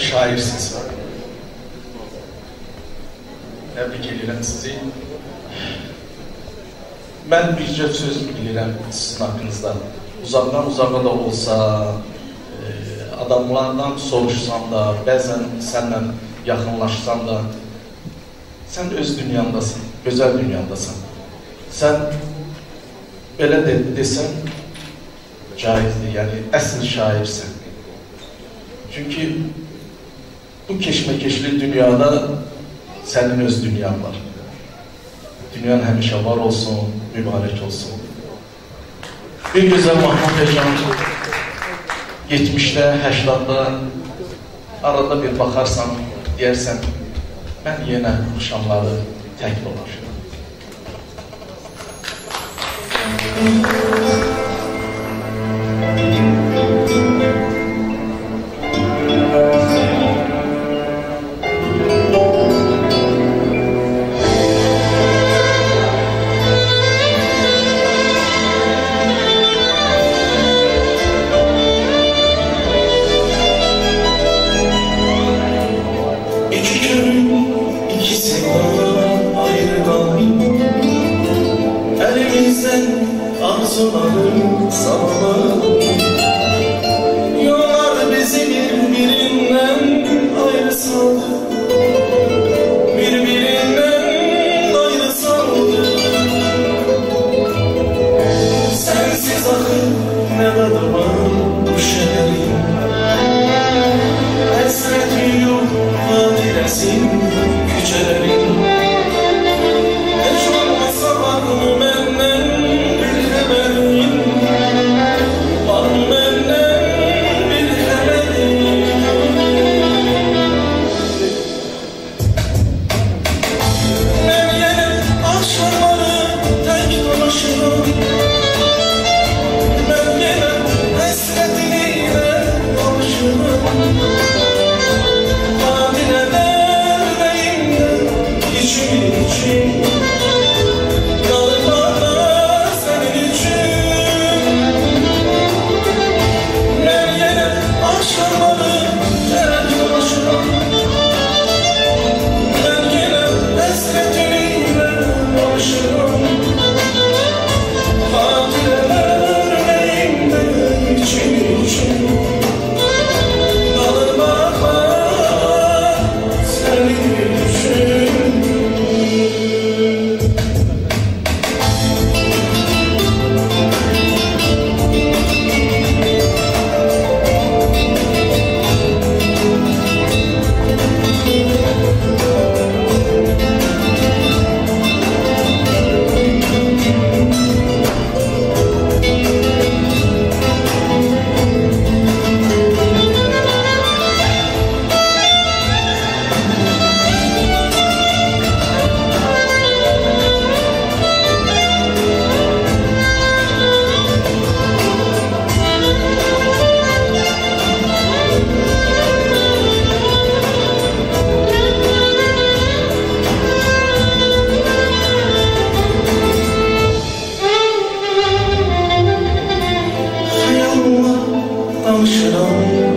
şairsiniz. Təbrik edirəm sizi. Mən bircə söz bilirəm sizin haqqınızda. Uzaqdan uzağa da olsa, adamlardan soruşsam da, bəzən sənlə yaxınlaşsam da, sən öz dünyandasın, gözəl dünyandasın. Sən belə desən, caizdir, yəni əsl şairsən. Çünki bu keşməkeşli dünyada sənin öz dünyan var. Dünyan həmişə var olsun, mübarək olsun. Bir gözəl Mahmud Pejan 70-də, 80-da arada bir baxarsan, deyərsən, mən yenə axşamları tək dolaşıram. Arzularım sağlam, yollar bizi birbirinden ayrı saldı, birbirinden ayrı saldı. Sensiz akıl ne tadı var bu şehrin, hasret yok hadiresin küçelerin. Hiç olmasa var mı benden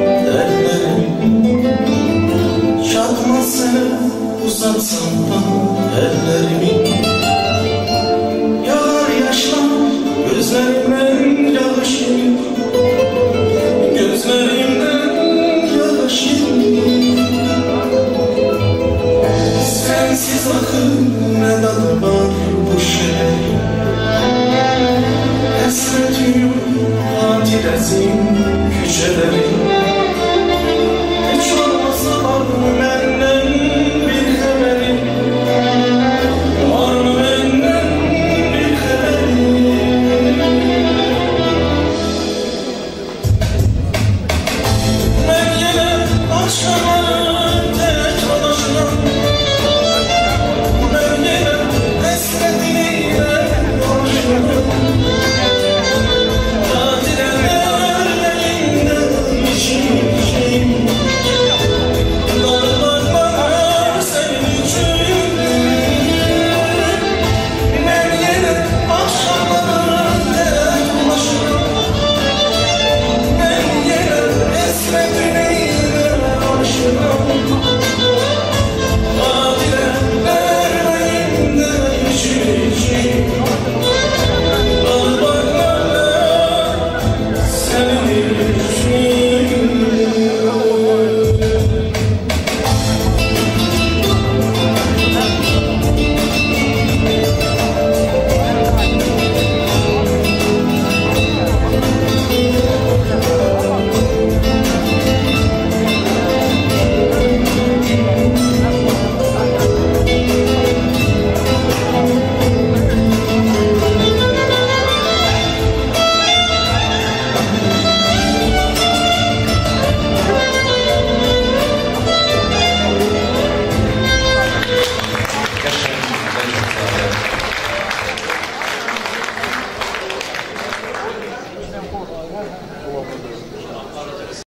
Uzatsam da